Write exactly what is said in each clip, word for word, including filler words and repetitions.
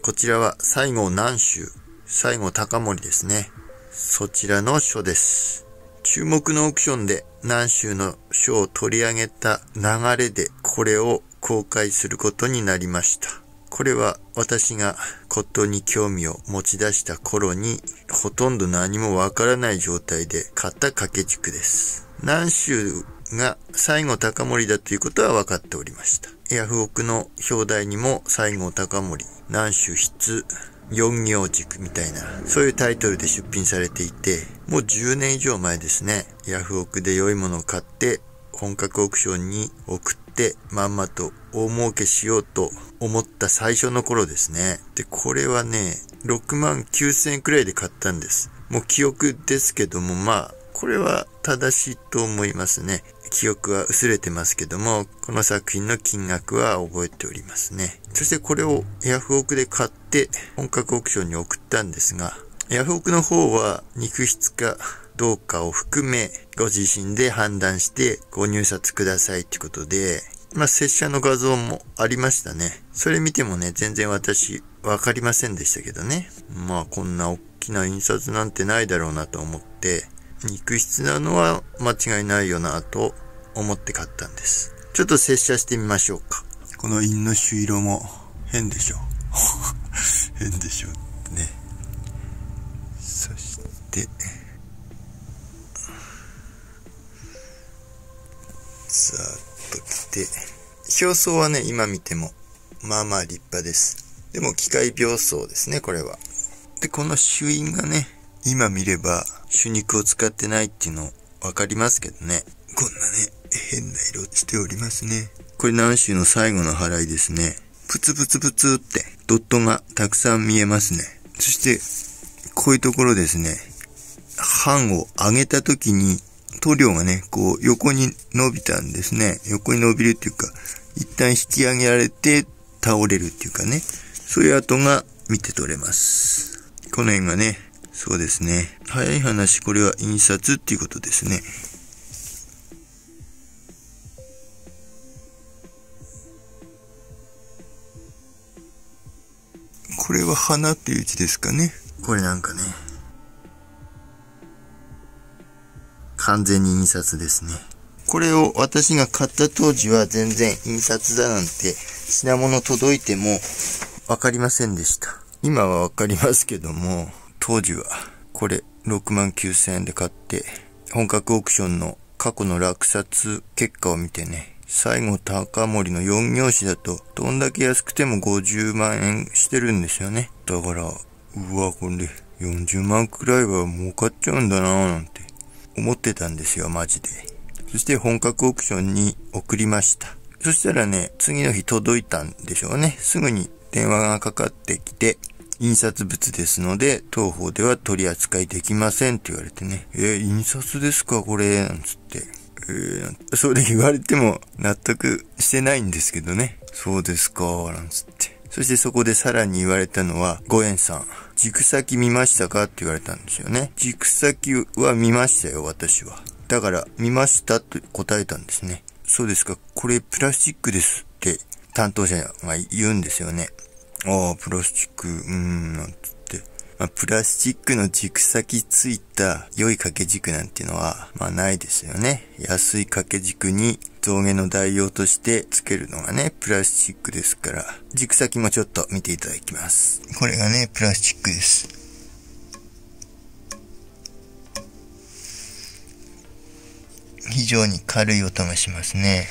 こちらは西郷南州、西郷隆盛ですね。そちらの書です。注目のオークションで南州の書を取り上げた流れでこれを公開することになりました。これは私が骨董に興味を持ち出した頃にほとんど何もわからない状態で買った掛け軸です。南州が西郷隆盛だということは分かっておりました。ヤフオクの表題にも西郷隆盛、南州筆、四行軸みたいな、そういうタイトルで出品されていて、もうじゅうねん以上前ですね。ヤフオクで良いものを買って本格オークションに送ってまんまと大儲けしようと思った最初の頃ですね。で、これはね、ろくまんきゅうせんえんくらいで買ったんです。もう記憶ですけども、まあ、これは正しいと思いますね。記憶は薄れてますけども、この作品の金額は覚えておりますね。そしてこれをヤフオクで買って本格オークションに送ったんですが、ヤフオクの方は肉筆かどうかを含めご自身で判断してご入札くださいということで、まあ拙者の画像もありましたね。それ見てもね、全然私わかりませんでしたけどね。まあこんな大きな印刷なんてないだろうなと思って、肉筆なのは間違いないよなと思って買ったんです。ちょっと接写してみましょうか。この印の朱色も変でしょ変でしょね。そしてさーっと来て、表層はね、今見てもまあまあ立派です。でも機械描装ですね、これは。で、この朱印がね、今見れば朱肉を使ってないっていうの分かりますけどね。こんなね、変な色しておりますね。これ南州の最後の払いですね。プツプツプツってドットがたくさん見えますね。そしてこういうところですね、版を上げた時に塗料がね、こう横に伸びたんですね。横に伸びるっていうか、一旦引き上げられて倒れるっていうかね、そういう跡が見て取れます。この辺がね、そうですね。早い話、これは印刷っていうことですね。これは花っていう字ですかね。これなんかね、完全に印刷ですね。これを私が買った当時は全然印刷だなんて品物届いてもわかりませんでした。今はわかりますけども、当時はこれろくまんきゅうせんえんで買って本格オークションの過去の落札結果を見てね、西郷隆盛のよん行紙だとどんだけ安くてもごじゅうまんえんしてるんですよね。だから、うわ、これでよんじゅうまんくらいは儲かっちゃうんだなぁなんて思ってたんですよ、マジで。そして本格オークションに送りました。そしたらね、次の日届いたんでしょうね。すぐに電話がかかってきて、印刷物ですので当方では取り扱いできませんって言われてね、えー、印刷ですかこれなんつって、えー、それ言われても納得してないんですけどね、そうですかなんつって、そしてそこでさらに言われたのは、ごえんさん軸先見ましたかって言われたんですよね。軸先は見ましたよ、私は。だから見ましたと答えたんですね。そうですか、これプラスチックですって担当者が言うんですよね。ああ、プラスチック、うーん、なんつって。まあ、プラスチックの軸先ついた良い掛け軸なんていうのは、まあないですよね。安い掛け軸に象牙の代用としてつけるのがね、プラスチックですから。軸先もちょっと見ていただきます。これがね、プラスチックです。非常に軽い音がしますね。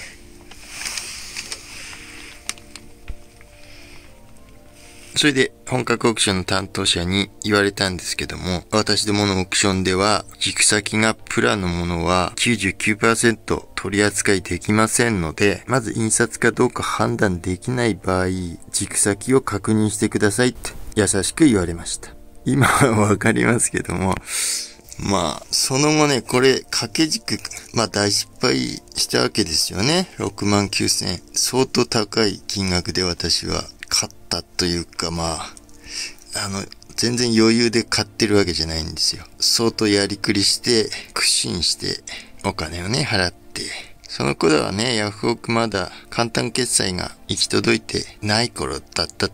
それで本格オークションの担当者に言われたんですけども、私どものオークションでは軸先がプラのものは きゅうじゅうきゅうパーセント 取り扱いできませんので、まず印刷かどうか判断できない場合、軸先を確認してくださいって優しく言われました。今はわかりますけども、まあその後ね、これ掛け軸、まあ大失敗したわけですよね。ろくまんきゅうせんえん、相当高い金額で私は買ったというか、まあ、あの、全然余裕で買ってるわけじゃないんですよ。相当やりくりして、苦心してお金をね、払って。その頃はね、ヤフオクまだ簡単決済が行き届いてない頃だったと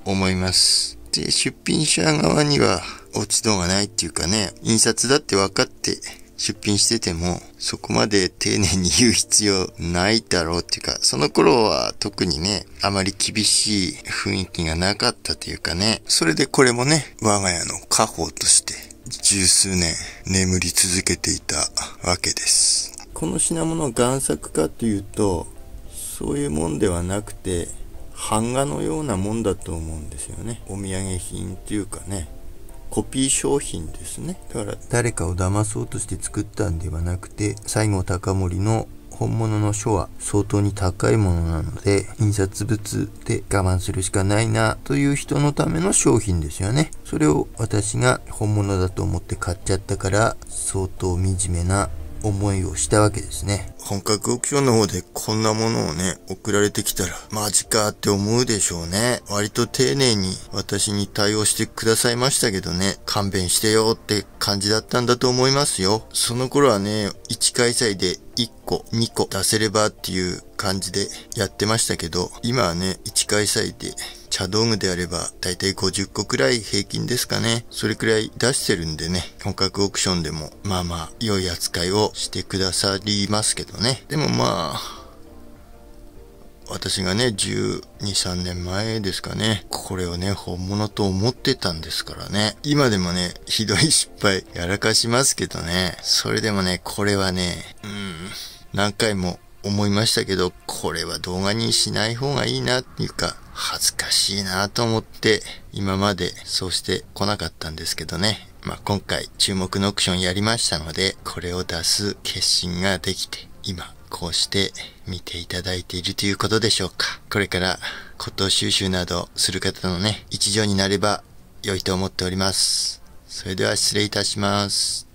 思います。で、出品者側には落ち度がないっていうかね、印刷だって分かって出品してても、そこまで丁寧に言う必要ないだろうっていうか、その頃は特にね、あまり厳しい雰囲気がなかったというかね、それでこれもね、我が家の家宝として十数年眠り続けていたわけです。この品物は贋作かというと、そういうもんではなくて、版画のようなもんだと思うんですよね。お土産品っていうかね、コピー商品ですね。だから誰かを騙そうとして作ったんではなくて、西郷隆盛の本物の書は相当に高いものなので、印刷物で我慢するしかないなという人のための商品ですよね。それを私が本物だと思って買っちゃったから、相当惨めな思いをしたわけですね。本格オークションの方でこんなものをね、送られてきたら、マジかって思うでしょうね。割と丁寧に私に対応してくださいましたけどね、勘弁してよって感じだったんだと思いますよ。その頃はね、いち開催でいっこ、にこ出せればっていう感じでやってましたけど、今はね、いち開催で茶道具であればだいたいごじゅっこくらい平均ですかね。それくらい出してるんでね、本格オークションでもまあまあ良い扱いをしてくださりますけどね。でもまあ、私がね、じゅうに、さんねんまえですかね。これをね、本物と思ってたんですからね。今でもね、ひどい失敗やらかしますけどね。それでもね、これはね、うん、何回も思いましたけど、これは動画にしない方がいいなっていうか、恥ずかしいなと思って、今までそうしてこなかったんですけどね。まあ今回注目のオークションやりましたので、これを出す決心ができて、今、こうして見ていただいているということでしょうか。これから骨董収集などする方のね、一助になれば良いと思っております。それでは失礼いたします。